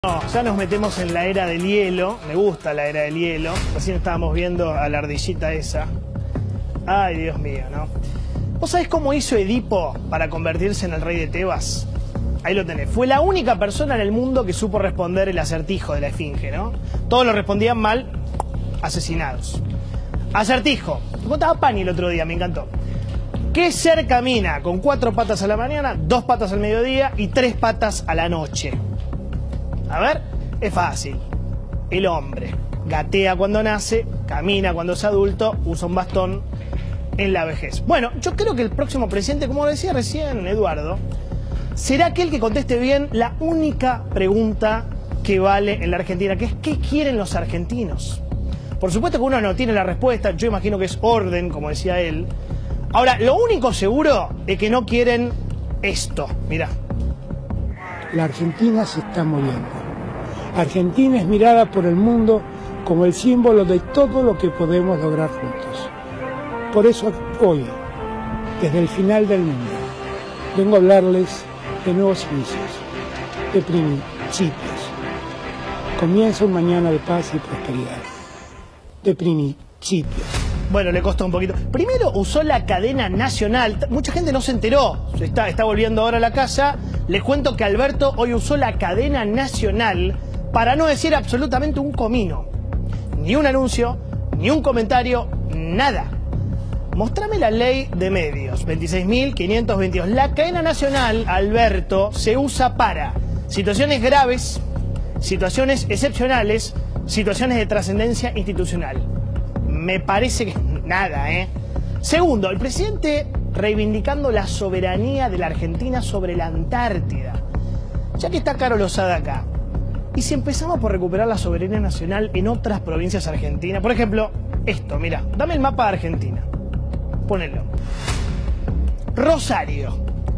Ya nos metemos en la era del hielo. Me gusta la era del hielo. Recién estábamos viendo a la ardillita esa. Ay, Dios mío, ¿no? ¿Vos sabés cómo hizo Edipo para convertirse en el rey de Tebas? Ahí lo tenés. Fue la única persona en el mundo que supo responder el acertijo de la esfinge, ¿no? Todos lo respondían mal, asesinados. Acertijo. Lo contaba Pani el otro día, me encantó. ¿Qué ser camina con 4 patas a la mañana, 2 patas al mediodía y 3 patas a la noche? A ver, es fácil. El hombre gatea cuando nace, camina cuando es adulto, usa un bastón en la vejez. Bueno, yo creo que el próximo presidente, como decía recién Eduardo, será aquel que conteste bien la única pregunta que vale en la Argentina, que es ¿qué quieren los argentinos? Por supuesto que uno no tiene la respuesta, yo imagino que es orden, como decía él. Ahora, lo único seguro es que no quieren esto, mirá. La Argentina se está muriendo. Argentina es mirada por el mundo como el símbolo de todo lo que podemos lograr juntos. Por eso hoy, desde el final del mundo, vengo a hablarles de nuevos inicios, de principios. Comienza un mañana de paz y prosperidad, de principios. Bueno, le costó un poquito. Primero usó la cadena nacional. Mucha gente no se enteró. Está volviendo ahora a la casa. Les cuento que Alberto hoy usó la cadena nacional para no decir absolutamente un comino. Ni un anuncio, ni un comentario, nada. Mostrame la ley de medios, 26.522. La cadena nacional, Alberto, se usa para situaciones graves, situaciones excepcionales, situaciones de trascendencia institucional. Me parece que nada, ¿eh? Segundo, el presidente reivindicando la soberanía de la Argentina sobre la Antártida. Ya que está Caro Lozada acá, ¿y si empezamos por recuperar la soberanía nacional en otras provincias argentinas? Por ejemplo, esto, mira, dame el mapa de Argentina. Ponelo. Rosario,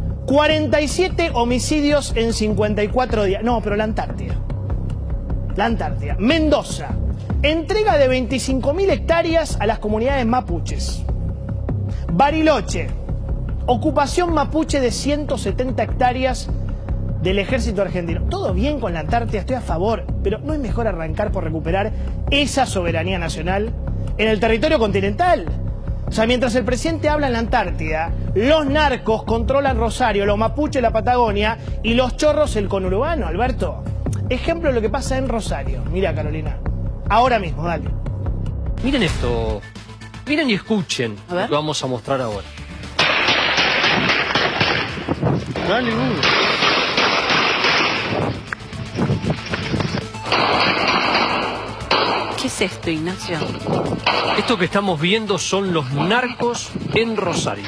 47 homicidios en 54 días. No, pero la Antártida. La Antártida. Mendoza, entrega de 25.000 hectáreas a las comunidades mapuches. Bariloche, ocupación mapuche de 170 hectáreas del ejército argentino. Todo bien con la Antártida, estoy a favor, pero ¿no es mejor arrancar por recuperar esa soberanía nacional en el territorio continental? O sea, mientras el presidente habla en la Antártida, los narcos controlan Rosario, los mapuches la Patagonia y los chorros el conurbano, Alberto. Ejemplo de lo que pasa en Rosario. Mira, Carolina. Ahora mismo, dale. Miren esto. Miren y escuchen lo que vamos a mostrar ahora. Dale, ¿Qué es esto, Ignacio? Esto que estamos viendo son los narcos en Rosario.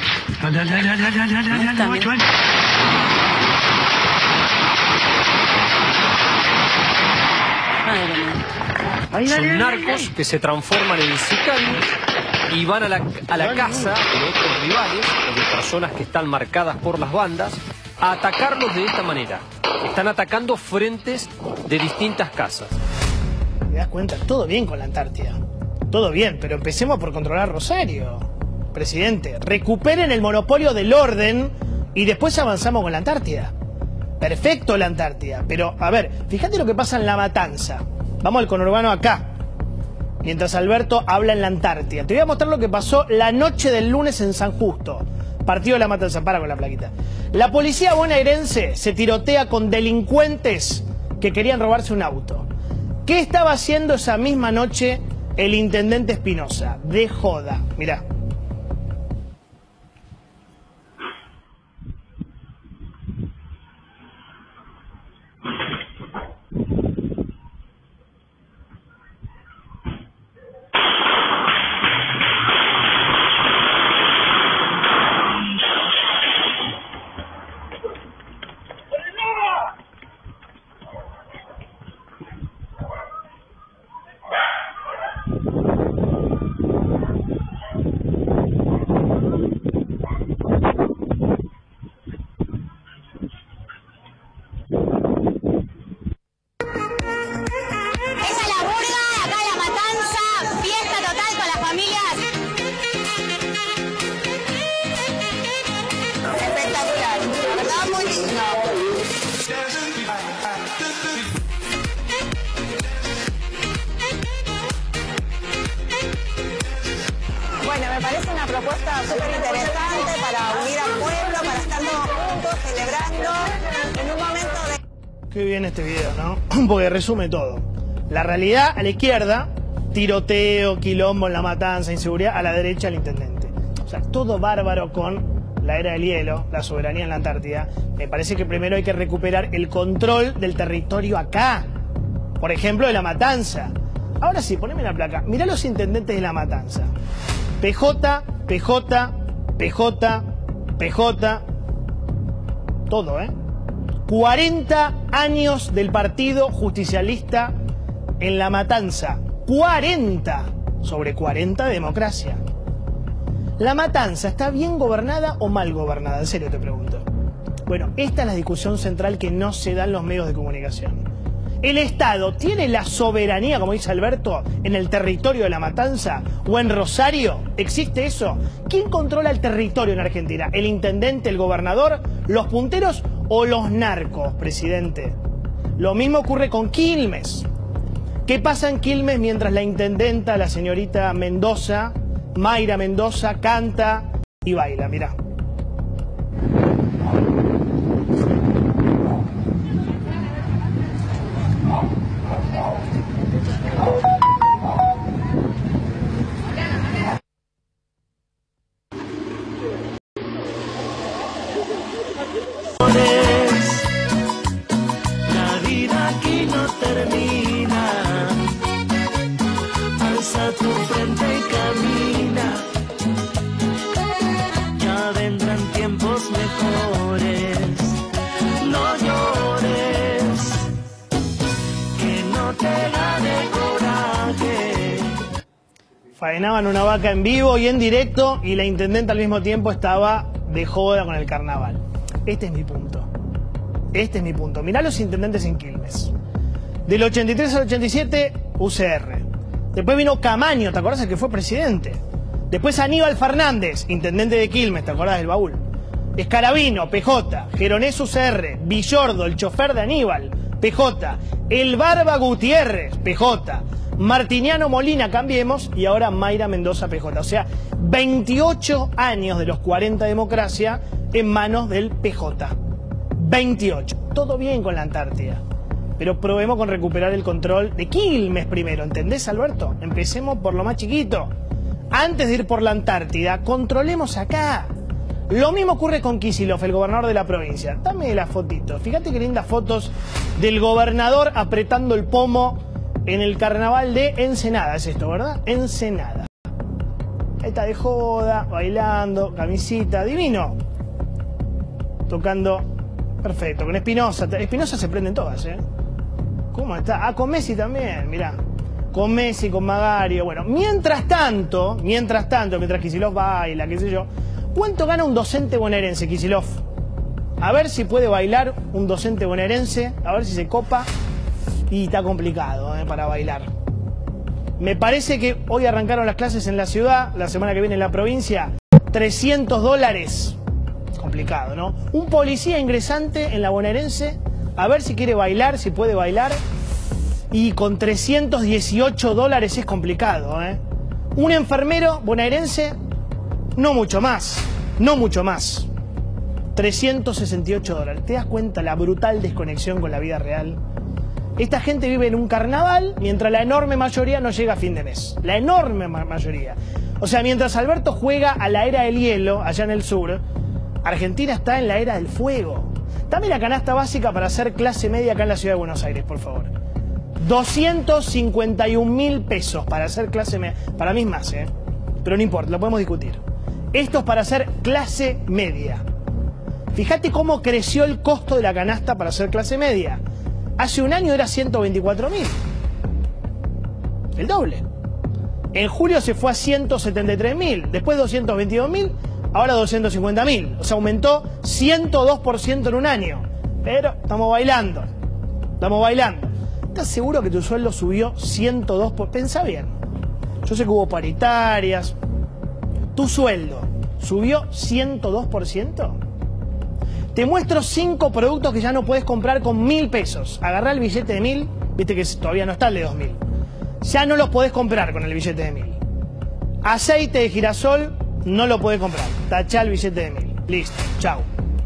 Son narcos que se transforman en sicarios y van a la casa de otros rivales o de personas que están marcadas por las bandas a atacarlos de esta manera. Están atacando frentes de distintas casas. ¿Te das cuenta? Todo bien con la Antártida. Todo bien, pero empecemos por controlar Rosario. Presidente, recuperen el monopolio del orden y después avanzamos con la Antártida. Perfecto la Antártida, pero a ver, fíjate lo que pasa en La Matanza. Vamos al conurbano acá, mientras Alberto habla en la Antártida. Te voy a mostrar lo que pasó la noche del lunes en San Justo. Partido de La Matanza, para con la plaquita. La policía bonaerense se tirotea con delincuentes que querían robarse un auto. ¿Qué estaba haciendo esa misma noche el intendente Espinosa? De joda, mirá. súper interesante para unir al pueblo, para estar todos juntos, celebrando en un momento de... Qué bien este video, ¿no? Porque resume todo. La realidad a la izquierda, tiroteo, quilombo en la matanza, inseguridad, a la derecha el intendente. O sea, todo bárbaro con la era del hielo, la soberanía en la Antártida. Me parece que primero hay que recuperar el control del territorio acá. Por ejemplo, de la matanza. Ahora sí, poneme la placa. Mirá los intendentes de la matanza. PJ, PJ, PJ, PJ. Todo, ¿eh? 40 años del Partido Justicialista en la matanza. 40 sobre 40 de democracia. ¿La matanza está bien gobernada o mal gobernada? En serio te pregunto. Bueno, esta es la discusión central que no se da en los medios de comunicación. ¿El Estado tiene la soberanía, como dice Alberto, en el territorio de la matanza o en Rosario? ¿Existe eso? ¿Quién controla el territorio en Argentina? ¿El intendente, el gobernador, los punteros o los narcos, presidente? Lo mismo ocurre con Quilmes. ¿Qué pasa en Quilmes mientras la intendenta, la señorita Mendoza, Mayra Mendoza, canta y baila? Mirá. La vida aquí no termina. Alza tu frente y camina. Ya vendrán tiempos mejores. No llores, que no te gane coraje. Faenaban una vaca en vivo y en directo y la intendenta al mismo tiempo estaba de joda con el carnaval. Este es mi punto. Este es mi punto. Mirá los intendentes en Quilmes. Del 83 al 87, UCR. Después vino Camaño, ¿te acordás? El que fue presidente. Después Aníbal Fernández, intendente de Quilmes, ¿te acordás del baúl? Escarabino, PJ. Geronés, UCR. Villordo, el chofer de Aníbal, PJ. El Barba Gutiérrez, PJ. Martiniano Molina, Cambiemos. Y ahora Mayra Mendoza, PJ. O sea, 28 años de los 40 de democracia en manos del PJ. 28. Todo bien con la Antártida. Pero probemos con recuperar el control de Quilmes primero. ¿Entendés, Alberto? Empecemos por lo más chiquito. Antes de ir por la Antártida, controlemos acá. Lo mismo ocurre con Kicillof, el gobernador de la provincia. Dame las fotitos. Fíjate qué lindas fotos del gobernador apretando el pomo en el carnaval de Ensenada. Es esto, ¿verdad? Ensenada. Ahí está de joda, bailando, camisita, divino. Tocando, perfecto, con Espinosa. Espinosa se prenden todas, ¿eh? ¿Cómo está? Ah, con Messi también, mirá. Con Messi, con Magario. Bueno, mientras tanto, mientras Kicillof baila, qué sé yo, ¿cuánto gana un docente bonaerense, Kicillof? A ver si puede bailar un docente bonaerense, a ver si se copa. Y está complicado, para bailar. Me parece que hoy arrancaron las clases en la ciudad, la semana que viene en la provincia. $300. Complicado, ¿no? Un policía ingresante en la bonaerense, a ver si quiere bailar, si puede bailar. Y con $318 es complicado, ¿eh? Un enfermero bonaerense, no mucho más, no mucho más. $368. ¿Te das cuenta la brutal desconexión con la vida real? Esta gente vive en un carnaval mientras la enorme mayoría no llega a fin de mes. La enorme mayoría. O sea, mientras Alberto juega a la era del hielo, allá en el sur, Argentina está en la era del fuego. Dame la canasta básica para hacer clase media acá en la ciudad de Buenos Aires, por favor. 251.000 pesos para hacer clase media. Para mí es más, ¿eh? Pero no importa, lo podemos discutir. Esto es para hacer clase media. Fíjate cómo creció el costo de la canasta para hacer clase media. Hace un año era 124.000. El doble. En julio se fue a 173.000, después 222.000, ahora 250.000. O sea, aumentó 102% en un año. Pero estamos bailando. Estamos bailando. ¿Estás seguro que tu sueldo subió 102%? Pensá bien. Yo sé que hubo paritarias. ¿Tu sueldo subió 102%? Te muestro 5 productos que ya no puedes comprar con 1.000 pesos. Agarrá el billete de 1.000, viste que todavía no está el de 2.000. Ya no los podés comprar con el billete de 1.000. Aceite de girasol, no lo podés comprar. Tachá el billete de 1000. Listo, chau.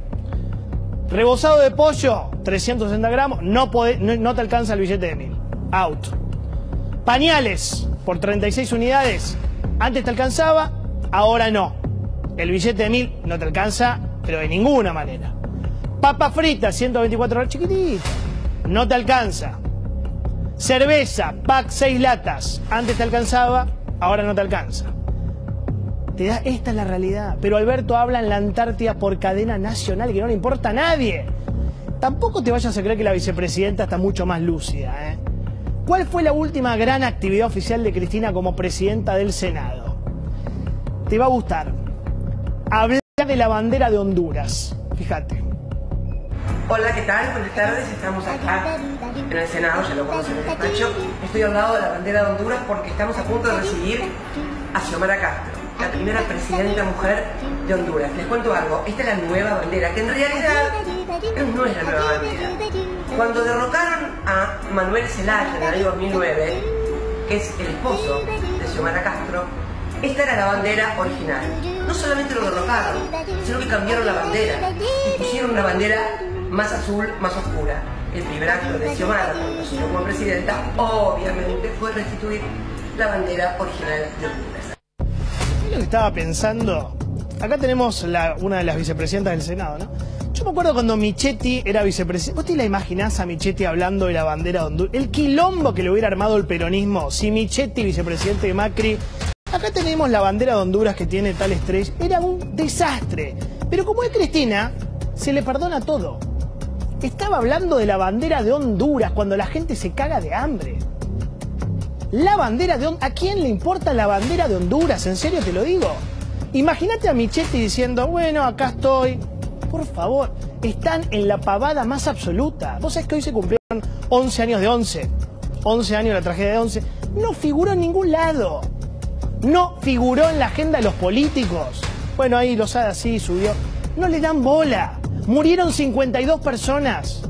Rebozado de pollo, 360 gramos, no te alcanza el billete de 1000. Out. Pañales, por 36 unidades, antes te alcanzaba, ahora no. El billete de 1000 no te alcanza, pero de ninguna manera. Papa frita, 124 horas, chiquitito, no te alcanza. Cerveza, pack 6 latas, antes te alcanzaba, ahora no te alcanza. Esta es la realidad. Pero Alberto habla en la Antártida por cadena nacional, que no le importa a nadie. Tampoco te vayas a creer que la vicepresidenta está mucho más lúcida, ¿eh? ¿Cuál fue la última gran actividad oficial de Cristina como presidenta del Senado? Te va a gustar. Hablar de la bandera de Honduras. Fíjate. Hola, ¿qué tal? Buenas tardes. Estamos acá en el Senado, ya lo conocen en el despacho. Estoy al lado de la bandera de Honduras porque estamos a punto de recibir a Xiomara Castro, la primera presidenta mujer de Honduras. Les cuento algo, esta es la nueva bandera, que en realidad no es la nueva bandera. Cuando derrocaron a Manuel Zelaya en el año 2009, que es el esposo de Xiomara Castro, esta era la bandera original. No solamente lo derrocaron, sino que cambiaron la bandera y pusieron una bandera más azul, más oscura. El primer acto de Xiomara cuando asumió como presidenta, obviamente, fue restituir la bandera original de Honduras. Lo que estaba pensando, acá tenemos una de las vicepresidentas del Senado, ¿no? Yo me acuerdo cuando Michetti era vicepresidente. ¿Vos te la imaginás a Michetti hablando de la bandera de Honduras? El quilombo que le hubiera armado el peronismo si Michetti, vicepresidente de Macri. Acá tenemos la bandera de Honduras que tiene tal estrella. Era un desastre. Pero como es Cristina, se le perdona todo. Estaba hablando de la bandera de Honduras cuando la gente se caga de hambre. La bandera de Honduras. ¿A quién le importa la bandera de Honduras? En serio te lo digo. Imagínate a Michetti diciendo, bueno, acá estoy. Por favor, están en la pavada más absoluta. Vos sabés que hoy se cumplieron 11 años de 11. 11 años de la tragedia de 11. No figuró en ningún lado. No figuró en la agenda de los políticos. Bueno, ahí Lozada sí subió. No le dan bola. Murieron 52 personas.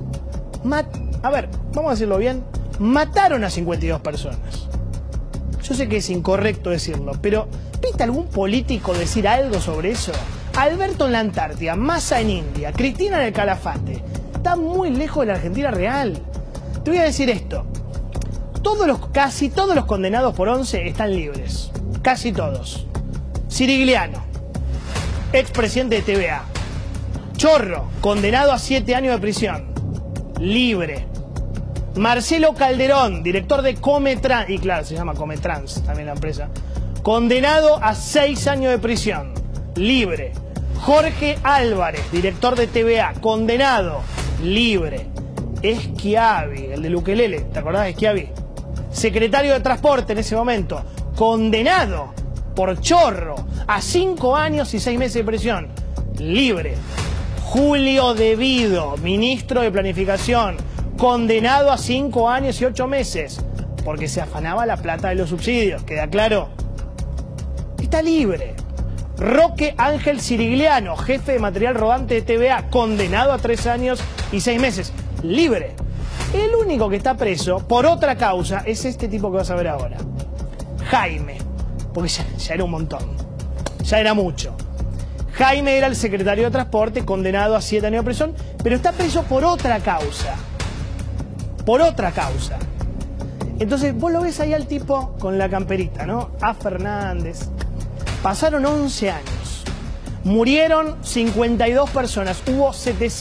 A ver, vamos a decirlo bien. Mataron a 52 personas. Yo sé que es incorrecto decirlo, pero ¿viste algún político decir algo sobre eso? Alberto en la Antártida, Massa en India, Cristina en el Calafate. Está muy lejos de la Argentina real. Te voy a decir esto. Casi todos los condenados por 11 están libres. Casi todos. Sirigliano, expresidente de TVA. Chorro, condenado a 7 años de prisión. Libre. Marcelo Calderón, director de Cometrans, y claro, se llama Cometrans, también la empresa, condenado a 6 años de prisión, libre. Jorge Álvarez, director de TVA, condenado, libre. Schiavi, el del ukelele, ¿te acordás de Schiavi? Secretario de Transporte en ese momento, condenado por chorro a 5 años y 6 meses de prisión, libre. Julio De Vido, ministro de Planificación, condenado a 5 años y 8 meses, porque se afanaba la plata de los subsidios, ¿queda claro? Está libre. Roque Ángel Sirigliano, jefe de material rodante de TVA, condenado a 3 años y 6 meses, libre. El único que está preso por otra causa es este tipo que vas a ver ahora. Jaime, porque ya era un montón, ya era mucho. Jaime era el secretario de Transporte, condenado a 7 años de prisión, pero está preso por otra causa. Por otra causa. Entonces vos lo ves ahí al tipo con la camperita, ¿no? A Fernández. Pasaron 11 años. Murieron 52 personas. Hubo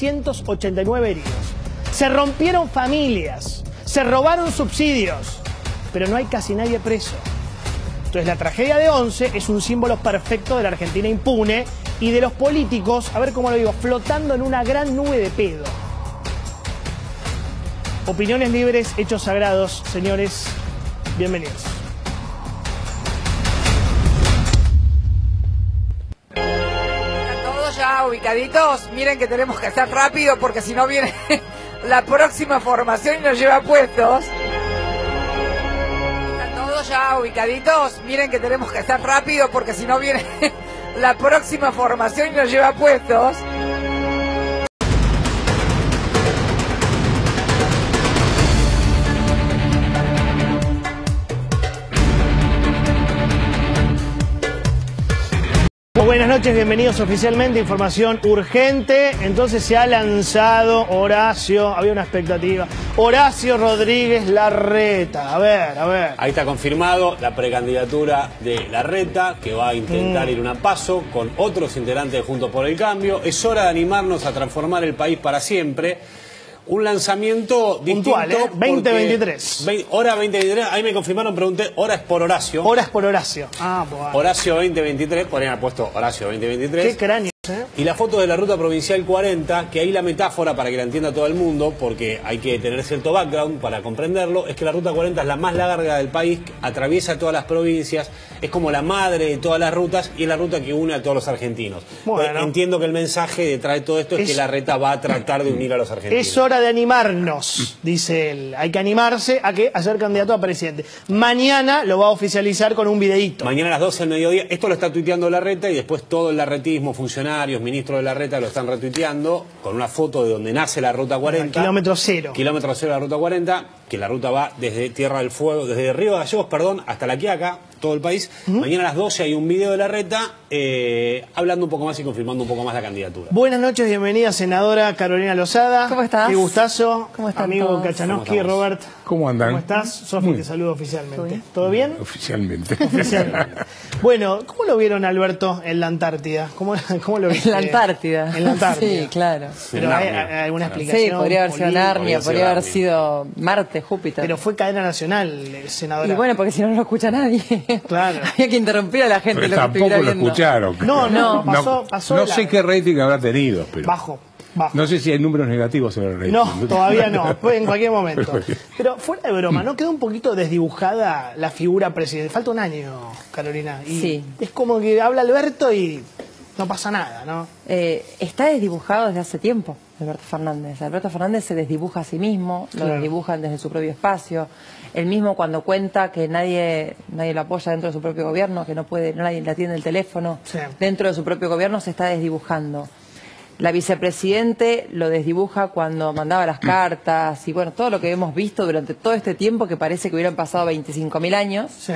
789 heridos. Se rompieron familias. Se robaron subsidios. Pero no hay casi nadie preso. Entonces la tragedia de 11 es un símbolo perfecto de la Argentina impune y de los políticos, a ver cómo lo digo, flotando en una gran nube de pedo. Opiniones libres, hechos sagrados, señores, bienvenidos. ¿Están todos ya ubicaditos? Miren que tenemos que hacer rápido porque si no viene la próxima formación y nos lleva puestos. ¿Están todos ya ubicaditos? Miren que tenemos que hacer rápido porque si no viene la próxima formación y nos lleva puestos. Buenas noches, bienvenidos oficialmente, información urgente. Entonces se ha lanzado Horacio, había una expectativa, Horacio Rodríguez Larreta. A ver. Ahí está confirmado la precandidatura de Larreta, que va a intentar ir una paso con otros integrantes de Juntos por el Cambio. Es hora de animarnos a transformar el país para siempre. Un lanzamiento puntual, distinto. 2023. Hora 2023. Ahí me confirmaron, pregunté, hora es por Horacio. Horas por Horacio. Ah, pues. Horacio 2023, podrían haber puesto Horacio 2023. Qué cráneo, ¿eh? Y la foto de la ruta provincial 40, que ahí la metáfora, para que la entienda todo el mundo, porque hay que tener cierto background para comprenderlo, es que la ruta 40 es la más larga del país, atraviesa todas las provincias, es como la madre de todas las rutas y es la ruta que une a todos los argentinos. Bueno. Entiendo que el mensaje detrás de todo esto es que Larreta va a tratar de unir a los argentinos. Es hora de animarnos, dice él. Hay que animarse a ser candidato a presidente. Mañana lo va a oficializar con un videíto. Mañana a las 12 del mediodía. Esto lo está tuiteando Larreta y después todo el larretismo, funcionarios, ministros de Larreta lo están retuiteando con una foto de donde nace la ruta 40. Kilómetro cero. Kilómetro cero de la ruta 40, que la ruta va desde Tierra del Fuego, desde Río Gallegos, hasta La Quiaca, todo el país. Mañana a las 12 hay un video de Larreta hablando un poco más y confirmando un poco más la candidatura. Buenas noches, bienvenida senadora Carolina Lozada. ¿Cómo estás? Qué gustazo. ¿Cómo están amigo todos? Kachanowski, Robert. ¿Cómo andan? ¿Cómo estás? Sofi, te saludo oficialmente. ¿Todo bien? Oficialmente. Oficialmente. Bueno, ¿cómo lo vieron, Alberto, en la Antártida? ¿Cómo lo viste? En la Antártida. En la Antártida. Sí, claro. Pero ¿hay alguna explicación? Sí, podría haber sido política? Narnia, podría haber sido Marte, Júpiter. Pero fue cadena nacional, senadora. Y bueno, porque si no lo escucha nadie. Claro. Había que interrumpir a la gente. Pero lo que tampoco estuviera lo viendo. escucharon. No, pasó. No sé qué rating habrá tenido, pero Bajo. no sé si hay números negativos en el rating. No, todavía no, fue en cualquier momento. Pero fuera de broma, ¿no quedó un poquito desdibujada la figura presidencial? Falta un año, Carolina. Y Sí. es como que habla Alberto y no pasa nada, ¿no? Está desdibujado desde hace tiempo, Alberto Fernández. Alberto Fernández se desdibuja a sí mismo, lo Claro. desdibujan desde su propio espacio. Él mismo cuando cuenta que nadie lo apoya dentro de su propio gobierno, que nadie le atiende el teléfono, Sí. dentro de su propio gobierno se está desdibujando. La vicepresidente lo desdibuja cuando mandaba las cartas y bueno, todo lo que hemos visto durante todo este tiempo que parece que hubieran pasado 25.000 años. Sí.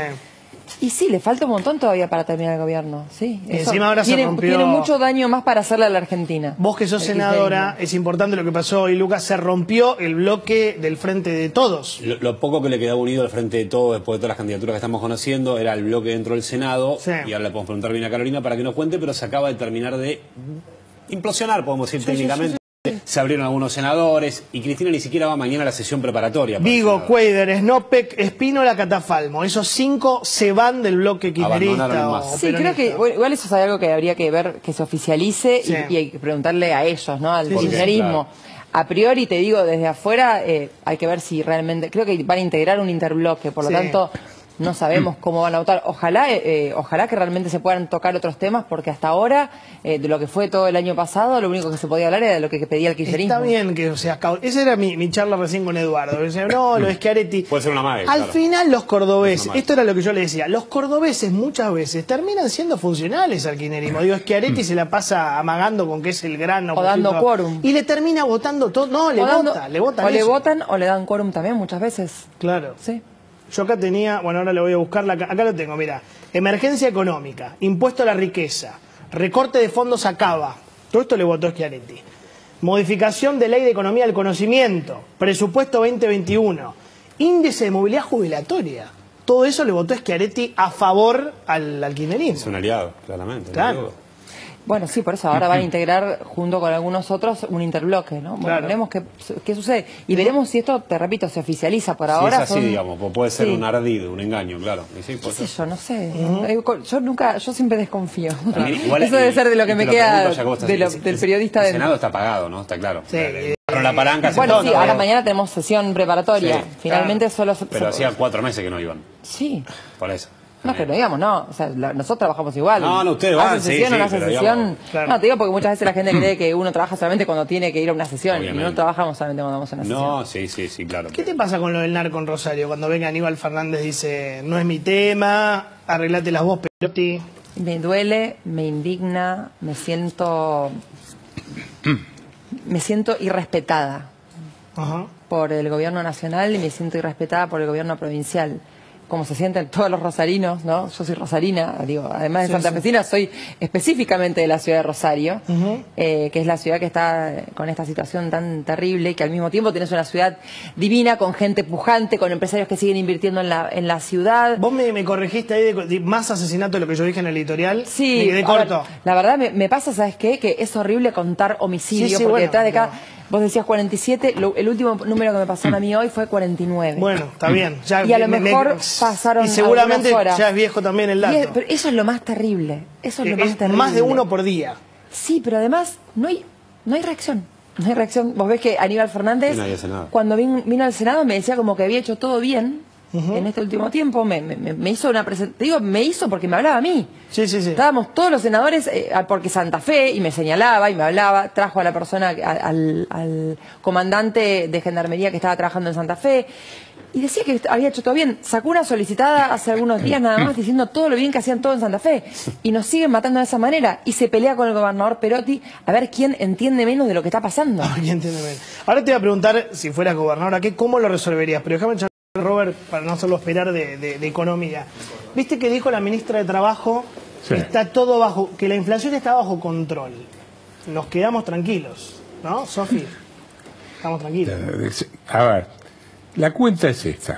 Y sí, le falta un montón todavía para terminar el gobierno. Sí, Y encima ahora se rompió- tiene mucho daño más para hacerle a la Argentina. Vos que sos El senadora, kirchnerismo. es importante lo que pasó hoy, Lucas, se rompió el bloque del Frente de Todos. Lo poco que le quedaba unido al frente de todo, después de todas las candidaturas que estamos conociendo, era el bloque dentro del Senado. Sí. Y ahora le podemos preguntar bien a Carolina para que nos cuente, pero se acaba de terminar de implosionar, podemos decir técnicamente. Se abrieron algunos senadores y Cristina ni siquiera va mañana a la sesión preparatoria. para Vigo, senador. Cuéder, Snopek, Espínola, Catafalmo. Esos 5 se van del bloque kirchnerista. Abandonaron o más. Sí, creo peronista. que bueno, igual eso es algo que habría que ver, que se oficialice Sí. y hay que preguntarle a ellos, ¿no? Al Sí, sí, sí, kirchnerismo. A priori, te digo, desde afuera hay que ver si realmente... Creo que van a integrar un interbloque, por lo Sí. tanto no sabemos cómo van a votar. Ojalá que realmente se puedan tocar otros temas, porque hasta ahora, de lo que fue todo el año pasado, lo único que se podía hablar era de lo que pedía el kirchnerismo. Está bien que, o sea, esa era mi charla recién con Eduardo. Decía, no, lo de Schiaretti. Puede ser una madre. Al claro. final los cordobeses, Es una esto era lo que yo le decía, los cordobeses muchas veces terminan siendo funcionales al kirchnerismo. Digo, Schiaretti se la pasa amagando con que es el gran O dando opositor. quórum. Y le termina votando todo. No, le votan o le eso. votan o le dan quórum también muchas veces. Claro. Sí. Yo acá tenía, bueno, ahora le voy a buscar, acá lo tengo, mira. Emergencia económica, impuesto a la riqueza, recorte de fondos a Cava. Todo esto le votó Schiaretti. Modificación de ley de economía del conocimiento, presupuesto 2021, índice de movilidad jubilatoria. Todo eso le votó Schiaretti a favor al kirchnerismo. Es un aliado, claramente. Claro. no hay duda. Bueno, sí, por eso ahora van a integrar junto con algunos otros un interbloque, ¿no? Bueno, Claro. veremos qué sucede y veremos si esto, te repito, se oficializa. Por ahora si es así, son- digamos, pues puede ser Sí. un ardido, un engaño, claro. Y sí, ¿Qué puede sé ser. yo? No sé. Yo siempre desconfío. También, igual, Eso debe y- ser de lo y que te me lo queda pregunto, ya que vos estás- del periodista el del... Senado está pagado, ¿no? Está claro. Sí. Pero la palanca se Bueno, fue, sí, ¿no? ahora mañana tenemos sesión preparatoria. Sí, Finalmente solo Pero hacía 4 meses que no iban, Sí. por eso. No, que no digamos, no. O sea, nosotros trabajamos igual. No, ustedes van, Hacen sesión sí, o no sí, hacen pero sesión. digamos, claro. No, te digo porque muchas veces la gente cree que uno trabaja solamente cuando tiene que ir a una sesión. Y Obviamente. no trabajamos solamente cuando vamos a una sesión. No, sí, claro. ¿Qué te pasa con lo del narco en Rosario? Cuando venga Aníbal Fernández dice, no es mi tema, arreglate las vos, Perotti. Me duele, me indigna, me siento irrespetada Ajá. por el gobierno nacional y me siento irrespetada por el gobierno provincial. como se sienten todos los rosarinos, ¿no? Yo soy rosarina, digo, además de santafesina, soy específicamente de la ciudad de Rosario, que es la ciudad que está con esta situación tan terrible, que al mismo tiempo tenés una ciudad divina, con gente pujante, con empresarios que siguen invirtiendo en la ciudad. Vos me corregiste ahí de más asesinato de lo que yo dije en el editorial. Sí, me quedé corto. Ahora, la verdad me pasa, ¿sabes qué? Que es horrible contar homicidios, porque bueno, detrás de cada... Vos decías 47, el último número que me pasaron a mí hoy fue 49. Bueno, está bien. Ya y a lo mejor pasaron. Y seguramente horas. ya es viejo también el dato. Pero eso es lo más terrible. Eso es lo más terrible. Más de uno por día. Sí, pero además no hay reacción. No hay reacción. Vos ves que Aníbal Fernández, cuando vino al Senado, me decía como que había hecho todo bien. En este último tiempo me hizo una presentación, digo, me hizo porque me hablaba a mí. Sí. Estábamos todos los senadores, porque Santa Fe, y me señalaba y me hablaba, trajo a la persona, al comandante de Gendarmería que estaba trabajando en Santa Fe, y decía que había hecho todo bien. Sacó una solicitada hace algunos días nada más diciendo todo lo bien que hacían todo en Santa Fe, y nos siguen matando de esa manera, y se pelea con el gobernador Perotti a ver quién entiende menos de lo que está pasando. ¿Quién entiende menos? Ahora te voy a preguntar, si fueras gobernador, ¿cómo lo resolverías? Pero déjame echar Robert, para no hacerlo esperar, de economía. ¿Viste que dijo la ministra de Trabajo que está todo bajo, que la inflación está bajo control? Nos quedamos tranquilos, ¿no, Sofi? Estamos tranquilos. A ver, la cuenta es esta.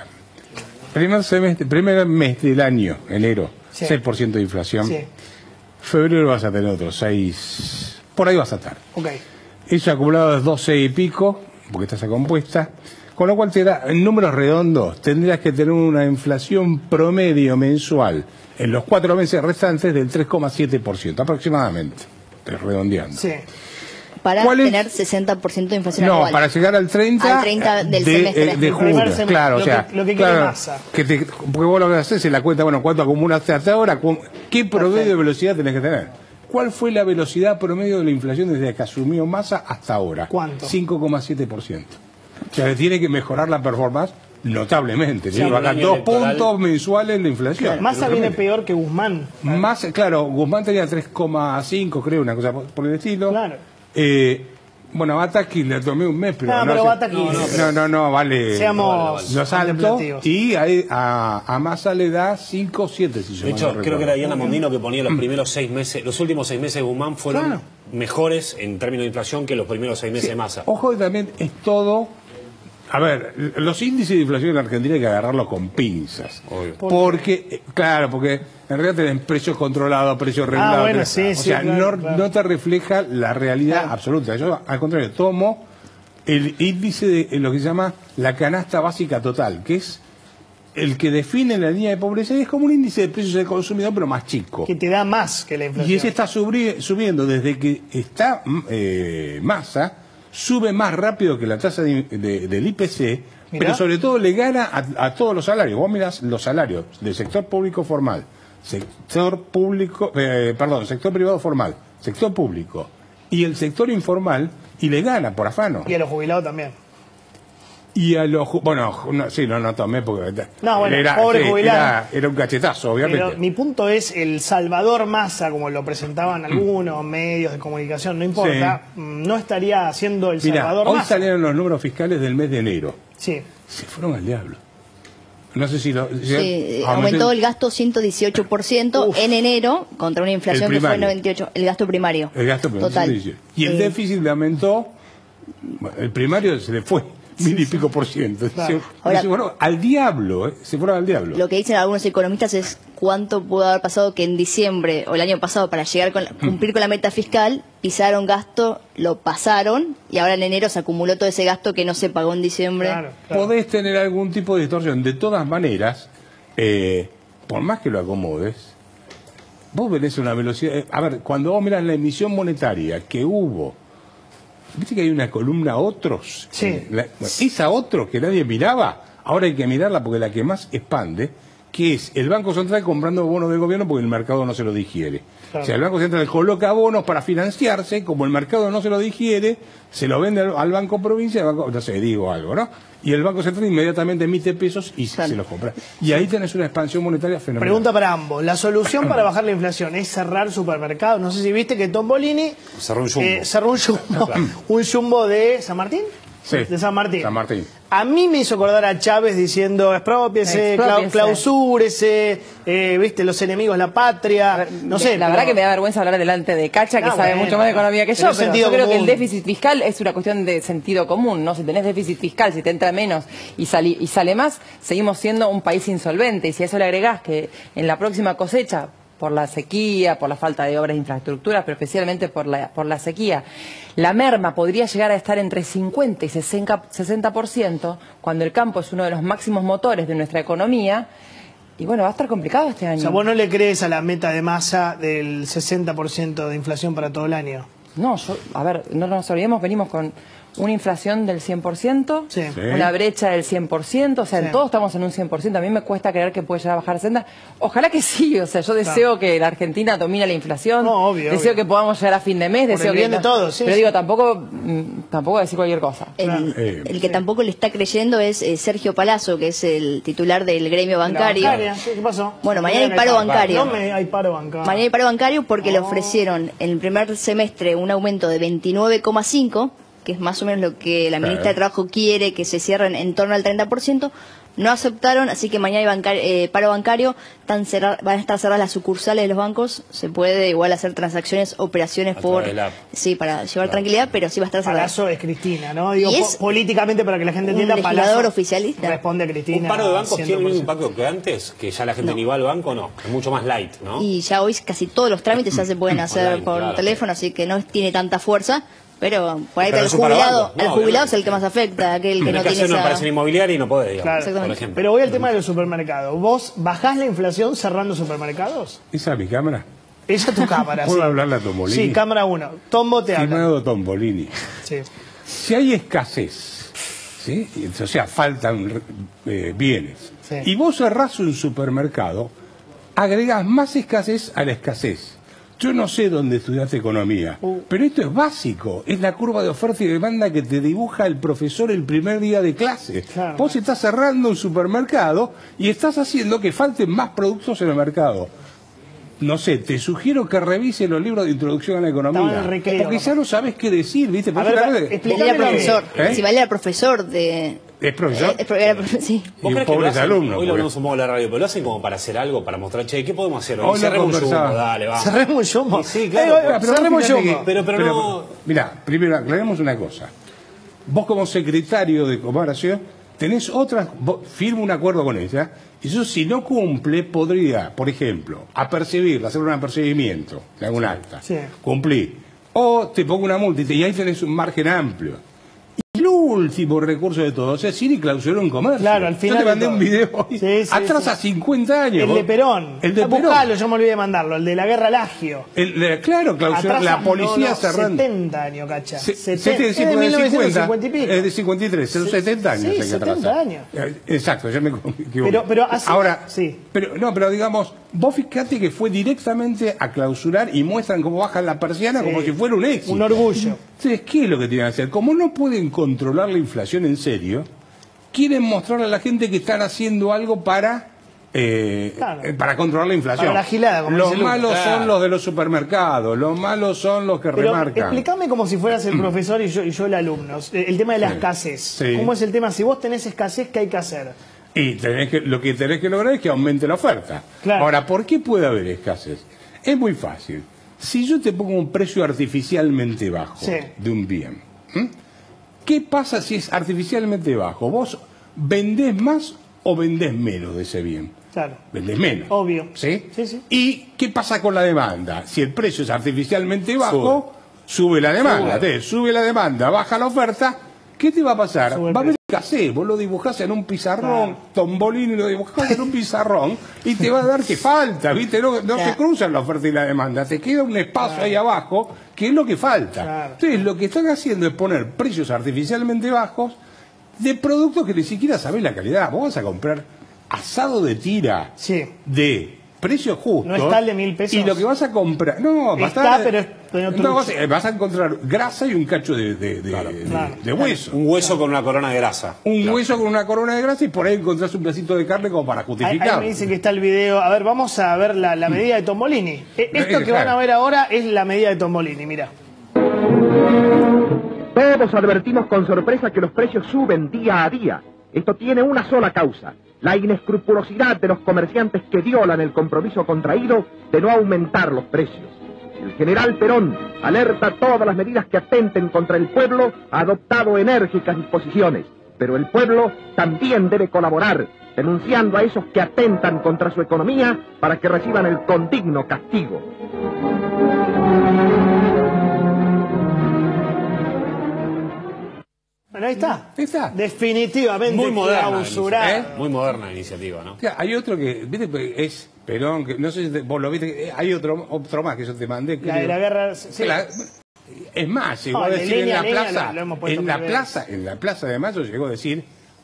Primer mes del año, enero, 6% de inflación. Febrero vas a tener otro 6%. Por ahí vas a estar. Eso acumulado es 12 y pico, porque está esa compuesta. Con lo cual te da, en números redondos, tendrías que tener una inflación promedio mensual en los 4 meses restantes del 3,7% aproximadamente, redondeando. Para tener 60% de inflación anual. No, para llegar al 30, del semestre de julio. Claro, o sea, lo que quiere Massa. Porque vos lo que haces es la cuenta, bueno, ¿cuánto acumulaste hasta ahora? ¿Qué promedio de velocidad tenés que tener? ¿Cuál fue la velocidad promedio de la inflación desde que asumió Massa hasta ahora? ¿Cuánto? 5,7%. O sea, tiene que mejorar la performance notablemente. Tiene que bajar 2 puntos mensuales la inflación. Massa viene peor que Guzmán. Claro, Guzmán tenía 3,5, creo, una cosa por el estilo. Claro. Bueno, a Bataki le tomé un mes, pero pero Bataki no, vale. Seamos los altos. Y a Massa le da 5,7, si yo de hecho, creo que era Diana Mondino que ponía los primeros 6 meses, los últimos 6 meses de Guzmán fueron mejores en términos de inflación que los primeros 6 meses de Massa. Ojo, que también es todo. A ver, los índices de inflación en Argentina hay que agarrarlos con pinzas. Porque, porque en realidad tienen precios controlados, precios regulados. O sea, no te refleja la realidad absoluta. Yo, al contrario, tomo el índice de lo que se llama la canasta básica total, que es el que define la línea de pobreza, y es como un índice de precios del consumidor, pero más chico. Que te da más que la inflación. Y ese está subiendo desde que está Massa. Sube más rápido que la tasa del IPC, pero sobre todo le gana a todos los salarios. Vos mirás los salarios del sector público formal, sector privado formal, sector público y el sector informal, y le gana por afano. Y a los jubilados también. Y a los... no tomé porque... pobre jubilado. Era un cachetazo, obviamente. Pero mi punto es, el Salvador Massa, como lo presentaban algunos medios de comunicación, no importa, no estaría haciendo el Salvador hoy Massa. salieron los números fiscales del mes de enero. Se fueron al diablo. No sé si aumentó el gasto 118% en enero contra una inflación que fue 98%. El gasto primario. El gasto primario. Total. Y el déficit le aumentó, el primario se le fue. 1000 y pico %. Ahora, se fueron al diablo, se fueron al diablo. Lo que dicen algunos economistas es cuánto pudo haber pasado que en diciembre o el año pasado, para llegar cumplir con la meta fiscal, pisaron gasto, lo pasaron, y ahora en enero se acumuló todo ese gasto que no se pagó en diciembre. Podés tener algún tipo de distorsión. De todas maneras, por más que lo acomodes, vos venés a una velocidad... a ver, cuando vos mirás la emisión monetaria que hubo, ¿viste que hay una columna otros? Esa otros que nadie miraba, ahora hay que mirarla porque la que más expande, que es el Banco Central comprando bonos del gobierno porque el mercado no se lo digiere. O sea, el Banco Central coloca bonos para financiarse, como el mercado no se lo digiere, se lo vende al Banco Provincia, no sé, digo algo, ¿no? Y el Banco Central inmediatamente emite pesos y se los compra. Y ahí tenés una expansión monetaria fenomenal. Pregunta para ambos. ¿La solución para bajar la inflación es cerrar supermercados? No sé si viste que Tombolini cerró un jumbo. Un jumbo de San Martín. Sí, de San Martín. San Martín. A mí me hizo acordar a Chávez diciendo expropiese, clausúrese, viste, los enemigos, la patria, no sé. La verdad que me da vergüenza hablar delante de Cacha, que sabe mucho más de economía que yo, pero yo creo que el déficit fiscal es una cuestión de sentido común, ¿no? Si tenés déficit fiscal, si te entra menos y sale más, seguimos siendo un país insolvente. Y si a eso le agregás que en la próxima cosecha, por la sequía, por la falta de obras de infraestructura, pero especialmente por la sequía, la merma podría llegar a estar entre 50 y 60%, cuando el campo es uno de los máximos motores de nuestra economía. Y bueno, va a estar complicado este año. O sea, ¿vos no le crees a la meta de Massa del 60% de inflación para todo el año? No, a ver, no nos olvidemos, venimos con una inflación del 100%, una brecha del 100%, o sea, todos estamos en un 100%. A mí me cuesta creer que puede llegar a bajar a 60%. Ojalá que sí, o sea, yo deseo que la Argentina domine la inflación, deseo que podamos llegar a fin de mes, deseo el bien de todos, pero digo, tampoco voy a decir cualquier cosa. El que tampoco le está creyendo es Sergio Palazzo, que es el titular del gremio bancario. ¿Qué pasó? Bueno, mañana hay paro bancario. Hay paro bancario. Mañana hay paro bancario porque le ofrecieron en el primer semestre un aumento de 29,5%, que es más o menos lo que la ministra de Trabajo quiere, que se cierren en torno al 30%, no aceptaron, así que mañana hay paro bancario, van a estar cerradas las sucursales de los bancos, se puede igual hacer transacciones, operaciones para llevar tranquilidad, pero sí va a estar cerrada. Palazzo es Cristina, ¿no? Digo, políticamente, para que la gente entienda, un legislador oficialista. Responde a Cristina. ¿Un paro de bancos tiene el mismo impacto que antes? Que ya la gente ni va al banco, no. Es mucho más light, ¿no? Y ya hoy casi todos los trámites ya se pueden hacer por teléfono, así que no tiene tanta fuerza. Pero por ahí el jubilado es el que más afecta, aquel que no tiene una operación inmobiliaria y no puede, digamos, por ejemplo. Pero voy al tema de los supermercados. ¿Vos bajás la inflación cerrando supermercados? ¿Esa es mi cámara? Esa es tu cámara, ¿Puedo hablarle a Tombolini? Sí, cámara 1. Tombo te habla. Estimado Tombolini. Sí. Si hay escasez, ¿sí? O sea, faltan bienes, y vos cerrás un supermercado, agregás más escasez a la escasez. Yo no sé dónde estudiaste economía, pero esto es básico. Es la curva de oferta y demanda que te dibuja el profesor el primer día de clase. Claro. Vos estás cerrando un supermercado y estás haciendo que falten más productos en el mercado. No sé, te sugiero que revises los libros de introducción a la economía. Porque ya no sabes qué decir, ¿viste? Explícale al profesor. Si vale al profesor de... ¿Es profesor? Sí. Y un pobre alumno. Hoy lo hablamos un poco en la radio, pero lo hacen como para hacer algo, para mostrar, che, ¿qué podemos hacer hoy? Hoy cerremos un jumbo, dale, vamos. Cerremos un jumbo. Sí, claro. Cerremos un jumbo. Pero no... Mirá, primero aclaremos una cosa. Vos como secretario de Cooperación tenés otras... Firma un acuerdo con ella, y eso si no cumple podría, por ejemplo, hacer un apercibimiento de algún acta. Sí. Cumplí. O te pongo una multa y ahí tenés un margen amplio. El último recurso de todo, o sea, Ciri clausuró un comercio. Claro, al final. Yo te mandé un video hoy, atrás a 50 años. El de Perón. El de Perón. Buscalo, yo me olvidé de mandarlo, el de la guerra al agio. Claro, clausuró la policía cerrando. 70 años, cacha. 1950 y pico. Es de 53, son 70 años. Sí, 70 años. Exacto, ya me equivoqué. Pero así, ahora, pero digamos, vos fíjate que fue directamente a clausurar y muestran cómo bajan la persiana como si fuera un éxito. Un orgullo. Entonces, ¿qué es lo que tienen que hacer? Como no pueden controlar la inflación en serio, quieren mostrarle a la gente que están haciendo algo para controlar la inflación. Para la gilada, como los malos son los de los supermercados, los malos son los que remarcan. Explícame como si fueras el profesor y yo el alumno. El tema de la escasez. ¿Cómo es el tema? Si vos tenés escasez, ¿qué hay que hacer? Y lo que tenés que lograr es que aumente la oferta. Claro. Ahora, ¿por qué puede haber escasez? Es muy fácil. Si yo te pongo un precio artificialmente bajo de un bien, ¿qué pasa si es artificialmente bajo? ¿Vos vendés más o vendés menos de ese bien? Claro. Vendés menos. Obvio. ¿Sí? Sí. ¿Y qué pasa con la demanda? Si el precio es artificialmente bajo, sube la demanda. Sube la demanda, baja la oferta. ¿Qué te va a pasar? Va a haber escasez. Vos lo dibujás en un pizarrón, Tombolini lo dibujás en un pizarrón y te va a dar que falta, ¿viste? No se cruzan la oferta y la demanda. Te queda un espacio ahí abajo que es lo que falta. Entonces, lo que están haciendo es poner precios artificialmente bajos de productos que ni siquiera sabés la calidad. Vos vas a comprar asado de tira de precios justos. No está el de 1.000 pesos. Y lo que vas a comprar... No, vas a encontrar grasa y un cacho de hueso. Un hueso con una corona de grasa. Hueso con una corona de grasa y por ahí encontrás un pedacito de carne como para justificar. Ahí me dicen que está el video. A ver, vamos a ver la medida de Tombolini. Esto que van a ver ahora es la medida de Tombolini, mira. Todos advertimos con sorpresa que los precios suben día a día. Esto tiene una sola causa: la inescrupulosidad de los comerciantes que violan el compromiso contraído de no aumentar los precios. El general Perón alerta todas las medidas que atenten contra el pueblo, ha adoptado enérgicas disposiciones, pero el pueblo también debe colaborar, denunciando a esos que atentan contra su economía para que reciban el condigno castigo. Bueno, ahí está. Definitivamente muy moderna, clausurada. Muy moderna iniciativa, ¿no? Hay otro que, viste, es Perón, que no sé si vos lo viste, hay otro más que yo te mandé. La de la guerra, sí. Es más, llegó a decir en la plaza, en la plaza de Mayo llegó a decir,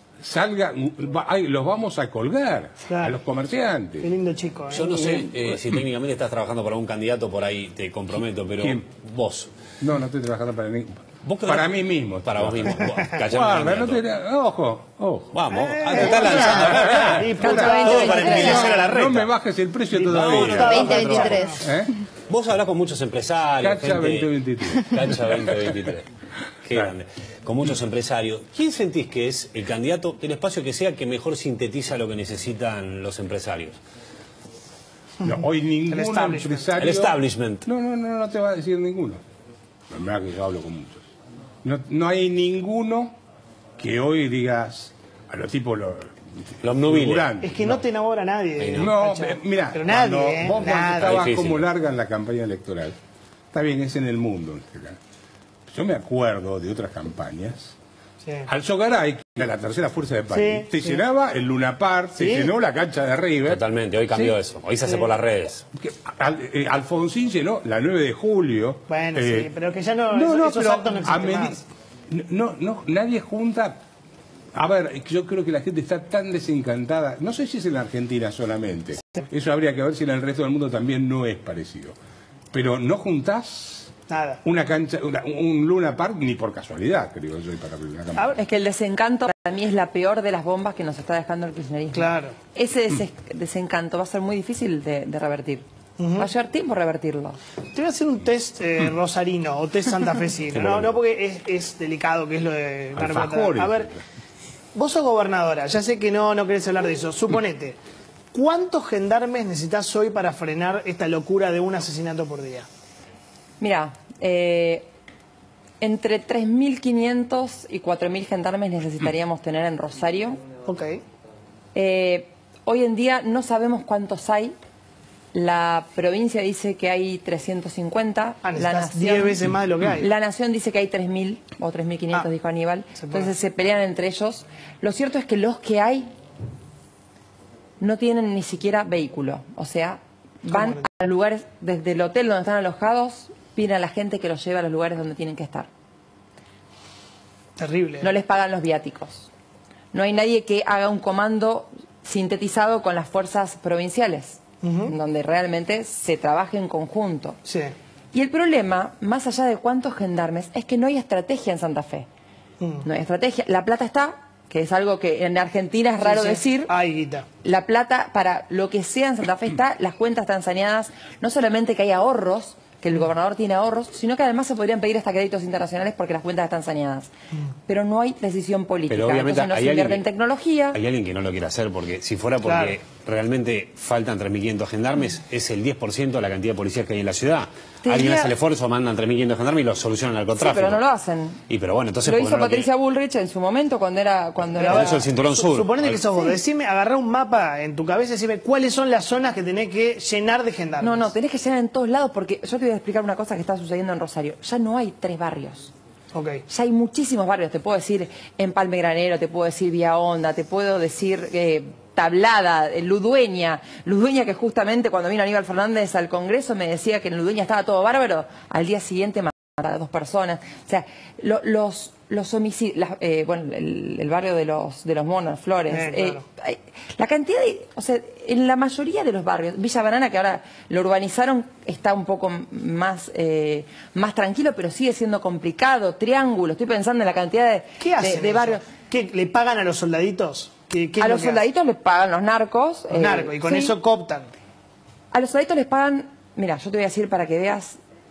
los vamos a colgar a los comerciantes. Qué lindo chico. Yo no sé si técnicamente estás trabajando para un candidato por ahí, te comprometo, pero vos. No estoy trabajando para mí mismo. Para vos mismo. Ojo. Vamos, te estás lanzando. Todo para envilecer a la recta. No me bajes el precio todavía. 2023. Vos hablás con muchos empresarios. Cacha 2023. Cacha 2023. Qué grande. Con muchos empresarios. ¿Quién sentís que es el candidato del espacio que sea que mejor sintetiza lo que necesitan los empresarios? No, hoy ningún empresario... El establishment. No te va a decir ninguno. La verdad que yo hablo con muchos. No hay ninguno que hoy digas a los tipos los obnubiles. Es que no te enamora nadie. Mira, pero nadie, vos estabas como larga en la campaña electoral. Está bien, es en el mundo en general. Yo me acuerdo de otras campañas. Sí. Al Sogaray, que era la tercera fuerza de país, se llenaba el Luna Park, se llenó la cancha de River. Totalmente, hoy cambió eso. Hoy se hace por las redes. Alfonsín llenó la 9 de julio. Bueno, sí, pero que ya esos actos no existen más. Nadie junta. A ver, yo creo que la gente está tan desencantada. No sé si es en la Argentina solamente. Eso habría que ver si en el resto del mundo también no es parecido. Pero no juntás nada. Una cancha, un Luna Park ni por casualidad, creo yo, para una campaña. Es que el desencanto para mí es la peor de las bombas que nos está dejando el kirchnerismo. Claro. Ese desencanto va a ser muy difícil de revertir. Va a llevar tiempo revertirlo. Te voy a hacer un test rosarino o test santafesino. No porque es delicado, que es lo de Alfajores. A ver, vos sos gobernadora, ya sé que no querés hablar de eso. Suponete, ¿cuántos gendarmes necesitas hoy para frenar esta locura de un asesinato por día? Mira, entre 3.500 y 4.000 gendarmes necesitaríamos tener en Rosario. Ok. Hoy en día no sabemos cuántos hay. La provincia dice que hay 350. La Nación 10 veces más de lo que hay. La Nación dice que hay 3.000 o 3.500, dijo Aníbal. Entonces se pelean entre ellos. Lo cierto es que los que hay no tienen ni siquiera vehículo. O sea, van a lugares, desde el hotel donde están alojados, piden a la gente que los lleve a los lugares donde tienen que estar. Terrible. No les pagan los viáticos. No hay nadie que haga un comando sintetizado con las fuerzas provinciales, donde realmente se trabaje en conjunto. Sí. Y el problema, más allá de cuántos gendarmes, es que no hay estrategia en Santa Fe. No hay estrategia. La plata está, que es algo que en Argentina es raro decir. Hay guita. La plata, para lo que sea en Santa Fe está, las cuentas están saneadas. No solamente que hay ahorros, que el gobernador tiene ahorros, sino que además se podrían pedir hasta créditos internacionales porque las cuentas están saneadas. Pero no hay decisión política. Pero obviamente entonces no se invierte en tecnología. Hay alguien que no lo quiere hacer, porque si fuera porque realmente faltan 3.500 gendarmes, es el 10% de la cantidad de policías que hay en la ciudad. Alguien hace el esfuerzo, mandan 3.500 gendarmes y lo solucionan al narcotráfico. Sí, pero no lo hacen. Pero bueno, entonces... Lo hizo Patricia Bullrich en su momento cuando era... Eso el cinturón sur. Suponete que sos vos. Decime, agarrá un mapa en tu cabeza y decime cuáles son las zonas que tenés que llenar de gendarmes. No, tenés que llenar en todos lados, porque yo te voy a explicar una cosa que está sucediendo en Rosario. Ya no hay 3 barrios. Okay. Ya hay muchísimos barrios. Te puedo decir Empalme Granero, te puedo decir Vía Honda, te puedo decir Tablada, Ludueña, que justamente cuando vino Aníbal Fernández al Congreso me decía que en Ludueña estaba todo bárbaro, al día siguiente mataron a 2 personas. O sea, los homicidios, el barrio de los Monos, Flores, claro. La cantidad de, o sea, en la mayoría de los barrios, Villa Banana, que ahora lo urbanizaron, está un poco más tranquilo, pero sigue siendo complicado. Triángulo, estoy pensando en la cantidad de barrios. ¿Qué le pagan a los soldaditos? A los soldaditos les pagan los narcos. Y con eso cooptan. A los soldaditos les pagan, mira, yo te voy a decir para que veas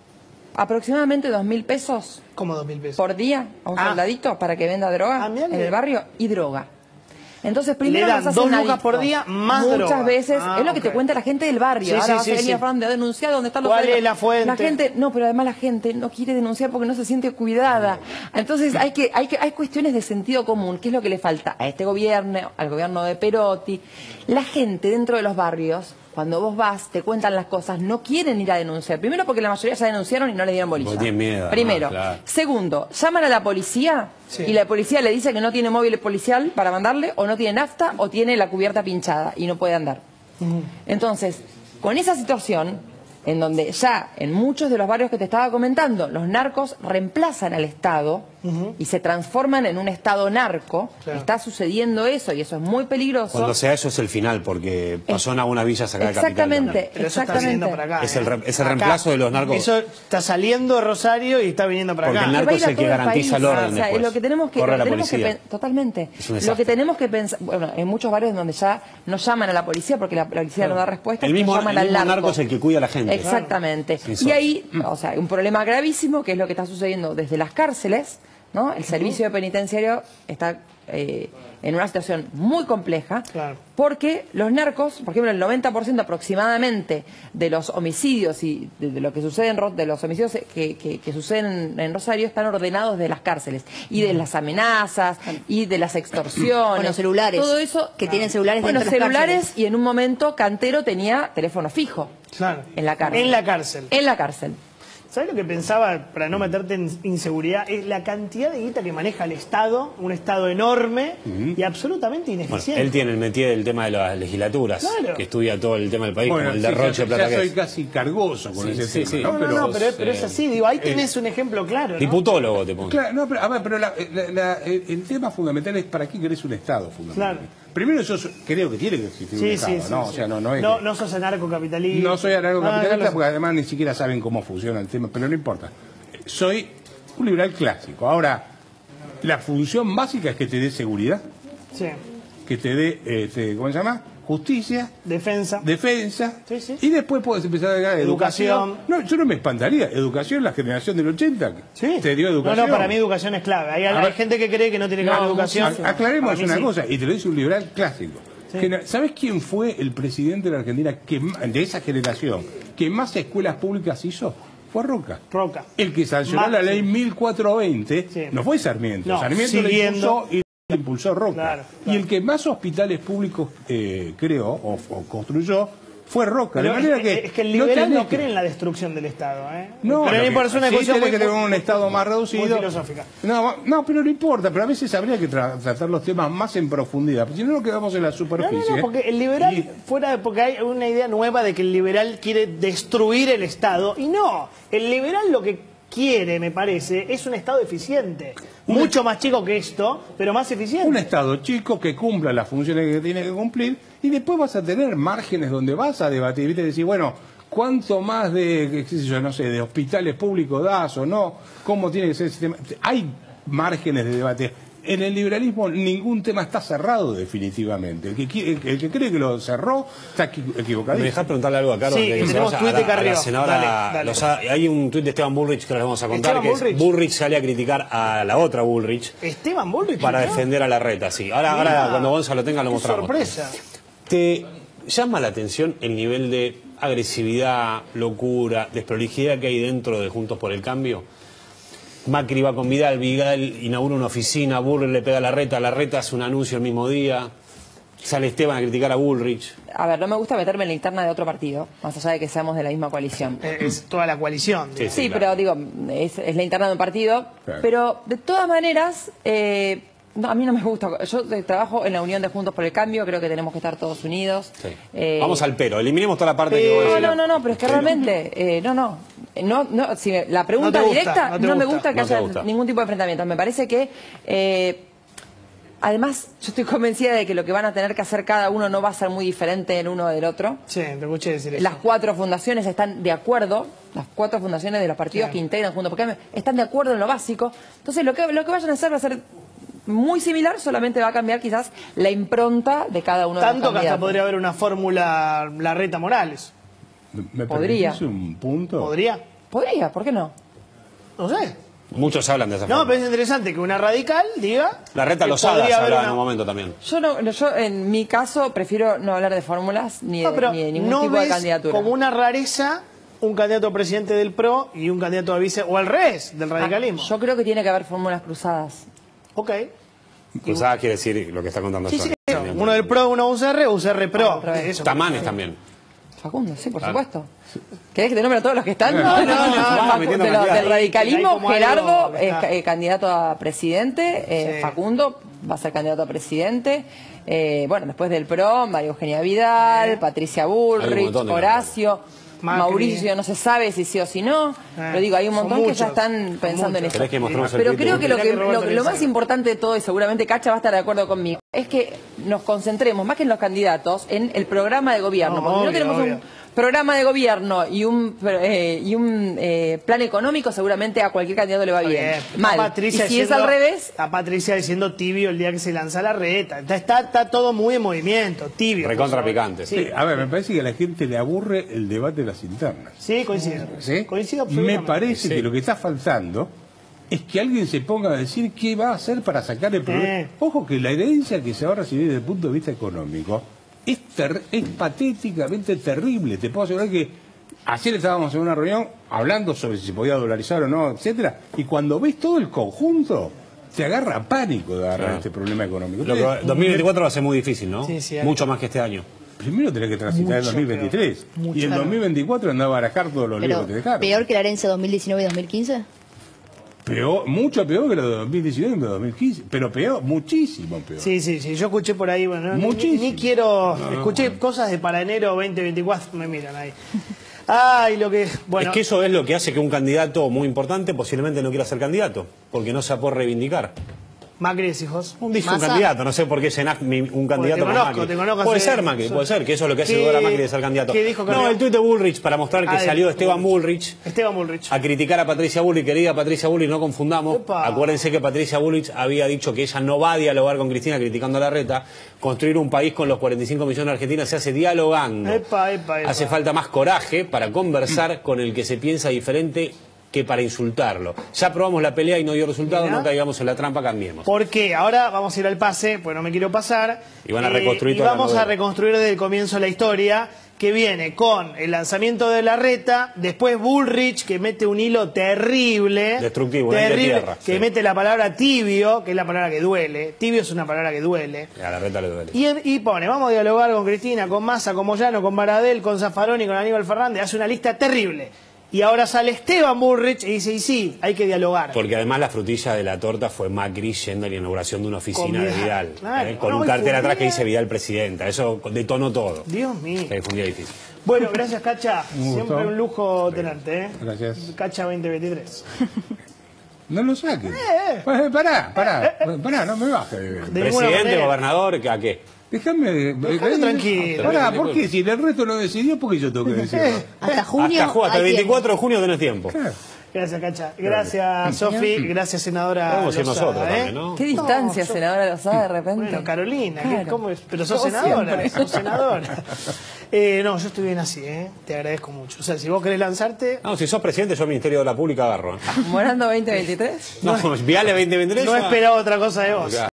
aproximadamente 2.000 pesos. ¿Cómo 2.000 pesos? Por día a un soldadito para que venda droga en el barrio y droga. Entonces primero le dan nos hacen 2 lucas adictos. por día más droga. Muchas veces es lo que te cuenta la gente del barrio. Sí, Ahora sí, vas a venir a denunciar dónde están los ¿Cuál presos. es la fuente? La gente, no, pero además la gente no quiere denunciar porque no se siente cuidada. Entonces hay cuestiones de sentido común, que es lo que le falta a este gobierno, al gobierno de Perotti. La gente dentro de los barrios, cuando vos vas, te cuentan las cosas, no quieren ir a denunciar. Primero porque la mayoría ya denunciaron y no le dieron bolilla. Tienen miedo. Primero. Claro. Segundo, llaman a la policía y la policía le dice que no tiene móvil policial para mandarle, o no tiene nafta, o tiene la cubierta pinchada y no puede andar. Entonces, con esa situación, en donde ya en muchos de los barrios que te estaba comentando, los narcos reemplazan al Estado y se transforman en un Estado narco, está sucediendo eso y eso es muy peligroso. Cuando sea eso es el final, porque pasó en algunas villas acá de Capital. Exactamente, Pero eso está viniendo para acá. Es el reemplazo de los narcos. Eso está saliendo de Rosario y está viniendo para acá. Porque el narco es el que garantiza el orden después. Lo que tenemos que, corre la policía. Totalmente. Es un Lo desastre. que tenemos que pensar, bueno, en muchos barrios donde ya no llaman a la policía porque la policía no da respuesta, El mismo llaman al narco es el que cuida a la gente. Exactamente. Claro. Y ahí, o sea, un problema gravísimo, que es lo que está sucediendo desde las cárceles, ¿no? El servicio penitenciario está en una situación muy compleja, porque los narcos, por ejemplo, el 90% aproximadamente de los homicidios y de lo que sucede de los homicidios que suceden en Rosario están ordenados de las cárceles y de las amenazas y de las extorsiones. Con los celulares. Todo eso que tienen celulares bueno, dentro de las celulares cárceles. y en un momento Cantero tenía teléfono fijo. Claro. En la cárcel. En la cárcel. En la cárcel. ¿Sabes lo que pensaba, para no meterte en inseguridad? Es la cantidad de guita que maneja el Estado, un Estado enorme y absolutamente ineficiente. Bueno, él tiene el métier del tema de las legislaturas, Claro. que estudia todo el tema del país, Bueno, como el sí, derroche de plata ya que soy es. casi cargoso con ese tema. sí. ¿no? Pero es así, digo, ahí tenés un ejemplo claro, ¿no? Diputólogo te pongo. Claro, no, pero, a ver, pero el tema fundamental es para qué querés un Estado, fundamentalmente. Claro. Primero, yo creo que tiene que existir un Estado, ¿no? O sea, no es que- No sos anarcocapitalista. No soy anarcocapitalista no porque además ni siquiera saben cómo funciona el tema, pero no importa. Soy un liberal clásico. Ahora, la función básica es que te dé seguridad, Sí. que te dé, ¿cómo se llama? Justicia, defensa, y después puedes empezar a dar educación. No, yo no me espantaría. Educación, la generación del 80, te dio educación. No, para mí educación es clave. Hay gente que cree que no tiene que haber educación. Aclaremos Para mí una sí. cosa, y te lo dice un liberal clásico. ¿Sabes quién fue el presidente de la Argentina de esa generación que más escuelas públicas hizo? Fue Roca. El que sancionó la ley 1420 no fue Sarmiento. No, Sarmiento siguiendo. le impulsó Roca. Y el que más hospitales públicos creó o construyó fue Roca. Pero de manera es que el liberal tenés no cree en la destrucción del Estado. No, pero lo a mí que- por eso es una sí cuestión tenés que muy- tener un Estado más reducido. muy filosófica. No, pero no importa, pero a veces habría que tratar los temas más en profundidad, porque si no nos quedamos en la superficie. No, porque el liberal, porque hay una idea nueva de que el liberal quiere destruir el Estado, y no, el liberal lo que quiere, me parece, es un Estado eficiente. Mucho más chico que esto, pero más eficiente. Un Estado chico que cumpla las funciones que tiene que cumplir y después vas a tener márgenes donde vas a debatir, ¿viste? Decir, bueno, ¿cuánto más de, qué sé yo, no sé, de hospitales públicos das o no? ¿Cómo tiene que ser el sistema? Hay márgenes de debate. En el liberalismo ningún tema está cerrado definitivamente. El que cree que lo cerró está equivocado. ¿Me dejás preguntarle algo a Carlos? Sí, antes de que tenemos se tuit vaya de a la Carrió. senadora Dale. Lozada? Hay un tuit de Esteban Bullrich que les vamos a contar, ¿Esteban que Bullrich? es Bullrich sale a criticar a la otra Bullrich Esteban Bullrich. para ¿no? defender a Larreta, sí. Ahora Mira, cuando Gonzalo lo tenga lo qué mostramos. sorpresa. ¿Te llama la atención el nivel de agresividad, locura, desprolijidad que hay dentro de Juntos por el Cambio? Macri va con Vidal, Vidal inaugura una oficina, Bullrich le pega a Larreta hace un anuncio el mismo día, sale Esteban a criticar a Bullrich. A ver, no me gusta meterme en la interna de otro partido, más allá de que seamos de la misma coalición. Es toda la coalición. Sí, digamos. pero digo, es la interna de un partido, pero de todas maneras, no, a mí no me gusta. Yo trabajo en la unión de Juntos por el Cambio, creo que tenemos que estar todos unidos. Sí. Vamos al pero, eliminemos toda la parte que vos decís. No, pero es que realmente, si la pregunta No te gusta, directa, no te no me gusta. gusta que No te haya gusta. ningún tipo de enfrentamiento. Me parece que, además, yo estoy convencida de que lo que van a tener que hacer cada uno no va a ser muy diferente el uno del otro. Sí, te escuché decir eso. Las 4 fundaciones están de acuerdo, las 4 fundaciones de los partidos que integran Juntos por el Cambio están de acuerdo en lo básico. Entonces, lo que vayan a hacer va a ser muy similar, solamente va a cambiar quizás la impronta de cada uno de los Tanto que hasta candidatos. podría haber una fórmula Larreta Morales. ¿Me Podría. permitís un punto? ¿Podría? Podría, ¿por qué no? No sé. Muchos hablan de esa No, forma. pero es interesante que una radical diga... Larreta que Losada podría se haber hablaba una- en un momento también. Yo en mi caso prefiero no hablar de fórmulas ni No, pero ni de ningún ¿no tipo de ves candidatura. como una rareza un candidato a presidente del PRO y un candidato a vice, o al revés, del radicalismo? Yo creo que tiene que haber fórmulas cruzadas. Ok. Cruzada quiere decir lo que está contando Sí, Sonia. sí, uno del PRO, uno UCR, UCR PRO. Eso. Tamanes también. Facundo, sí, por Claro. supuesto. ¿Querés que te nombre a todos los que están? No, vamos metiendo Del cantidades. radicalismo, Hay como Gerardo algo- es candidato a presidente, Sí. Facundo va a ser candidato a presidente, bueno, después del PRO, María Eugenia Vidal, Patricia Hay un Bullrich, montón de Horacio, Macri. Mauricio, no se sabe si sí o si no, pero digo, hay un Son montón que ya muchos, están son pensando en muchos. eso. ¿Querés que mostremos el Pero tweet? creo que Mirá que Roberto lo más Lezama. importante de todo, y seguramente Cacha va a estar de acuerdo conmigo, es que nos concentremos, más que en los candidatos, en el programa de gobierno. No, porque si no obvio, tenemos obvio. un programa de gobierno y un plan económico, seguramente a cualquier candidato le va bien. Está Mal. Patricia Y si es diciendo- al revés, Está Patricia diciendo tibio el día que se lanza la reta. Está todo muy en movimiento, tibio. Recontra picante. Sí. Sí, a ver, me parece que a la gente le aburre el debate de las internas. Sí, coincido. ¿Sí? Coincido Me absolutamente. parece Sí. que lo que está faltando es que alguien se ponga a decir qué va a hacer para sacar el problema. Ojo que la herencia que se va a recibir desde el punto de vista económico es patéticamente terrible. Te puedo asegurar que ayer estábamos en una reunión hablando sobre si se podía dolarizar o no, etcétera, y cuando ves todo el conjunto te agarra pánico de agarrar Claro. este problema económico. Lo que Entonces, 2024 va a ser muy difícil, ¿no? Sí, sí, Mucho más que este año. primero tenés que transitar el Mucho 2023 peor. Mucho y en peor. 2024 andar a barajar todos los líos Pero que te dejaron. peor que la herencia 2019 y 2015. Peor, mucho peor que lo de 2019 y lo de 2015. Pero peor, muchísimo peor. Sí, sí, sí. Yo escuché por ahí, bueno, Muchísimo. ni quiero. Escuché cosas de para enero 2024, me miran ahí. Ay, lo que. Bueno, Es que eso es lo que hace que un candidato muy importante posiblemente no quiera ser candidato, porque no se puede reivindicar. Macri es hijos. Dice un Massa. candidato, no sé por qué un candidato te como conozco, Macri. te conozco Puede hace- ser Macri, puede ser, que eso es lo que hace ¿Qué- dudar a Macri de ser candidato. qué dijo No, Carlos? el tuit de Bullrich para mostrar que Ah, salió de Esteban Bullrich Esteban Bullrich. a criticar a Patricia Bullrich, querida Patricia Bullrich, no confundamos. Epa. Acuérdense que Patricia Bullrich había dicho que ella no va a dialogar con Cristina criticando a la reta. Construir un país con los 45 millones de argentinos se hace dialogando. Epa. Hace falta más coraje para conversar con el que se piensa diferente que para insultarlo. Ya probamos la pelea y no dio resultado, Mirá. no caigamos en la trampa, cambiemos. ¿Por qué? Ahora vamos a ir al pase, pues no me quiero pasar. Y van a reconstruir y toda la vamos a novela. reconstruir desde el comienzo la historia, que viene con el lanzamiento de la reta, después Bullrich, que mete un hilo terrible. Destructivo, un aire terrible, tierra, que sí. mete la palabra tibio, que es la palabra que duele. Tibio es una palabra que duele. A la reta le duele. Y pone, vamos a dialogar con Cristina, con Massa, con Moyano, con Baradel, con Zaffaroni, con Aníbal Fernández. Hace una lista terrible. Y ahora sale Esteban Bullrich y dice, y sí, hay que dialogar. Porque además la frutilla de la torta fue Macri yendo a la inauguración de una oficina Con de Vidal. Claro, Con no, un y cartel atrás que fundía. dice Vidal presidenta. Eso detonó todo. Dios mío. Fue un día difícil. Bueno, gracias, Cacha. Un gusto. Siempre un lujo tenerte, ¿eh? Gracias. Cacha 2023. No lo saques. Pará, no me bajes. De ninguna Presidente, manera. gobernador, ¿a qué? Déjame. Déjalo tranquilo. Pará, ¿por qué? Si el resto lo decidió, ¿por qué yo tengo que decirlo? Hasta junio. Hasta el hay 24 de junio tenés tiempo. Claro. Gracias, Cacha. Gracias, Sofi. Gracias, senadora. Podemos ir Lozada, nosotros ¿eh? también, ¿no? qué distancia, yo- senadora Lozada, de repente. Bueno, Carolina, Claro. ¿cómo es? Pero sos Como senadora. siempre. Sos senadora. No, yo estoy bien así, ¿eh? Te agradezco mucho. O sea, si vos querés lanzarte. No, si sos presidente, yo Ministerio de la Pública agarro. Morando 2023. No, Viale 2023. No ya- esperaba otra cosa de vos. Ya.